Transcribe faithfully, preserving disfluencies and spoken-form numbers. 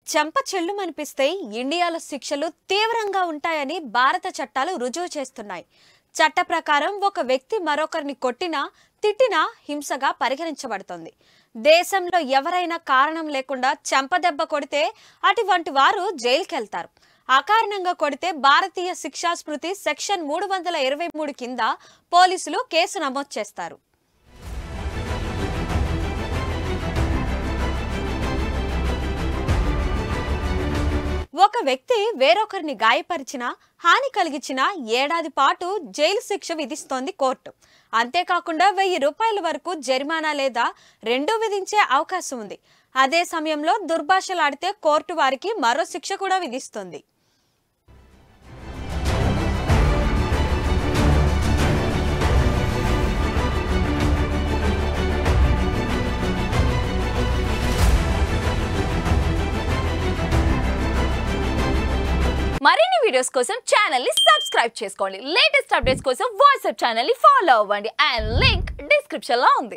చెంప చెల్లుమనిపిస్తే ఇండియాలో శిక్షలు తీవ్రంగా ఉంటాయని భారత చట్టాలు రుజువు చేస్తున్నాయి. చట్ట ప్రకారం ఒక వ్యక్తి మరొకరిని కొట్టినా తిట్టినా హింసగా పరిగణించబడుతుంది. దేశంలో ఎవరైనా కారణం లేకుండా చెంపదెబ్బ కొడితే అటువంటి వారు జైలుకెళ్తారు. అకారణంగా కొడితే భారతీయ శిక్షా స్మృతి సెక్షన్ మూడు వందల ఇరవై మూడు కింద పోలీసులు కేసు నమోదు చేస్తారు. ఒక వ్యక్తి వేరొకరిని గాయపరిచినా హాని కలిగించినా ఏడాది పాటు జైలు శిక్ష విధిస్తోంది కోర్టు. అంతేకాకుండా వెయ్యి రూపాయల వరకు జరిమానా లేదా రెండూ విధించే అవకాశం ఉంది. అదే సమయంలో దుర్భాషలాడితే కోర్టు వారికి మరో శిక్ష కూడా విధిస్తుంది. మరిన్ని వీడియోస్ కోసం ఛానల్ ని సబ్స్క్రైబ్ చేసుకోండి. లేటెస్ట్ అప్డేట్స్ కోసం వాట్సాప్ ఛానల్ ని ఫాలో అవ్వండి. అండ్ లింక్ డిస్క్రిప్షన్ లో ఉంది.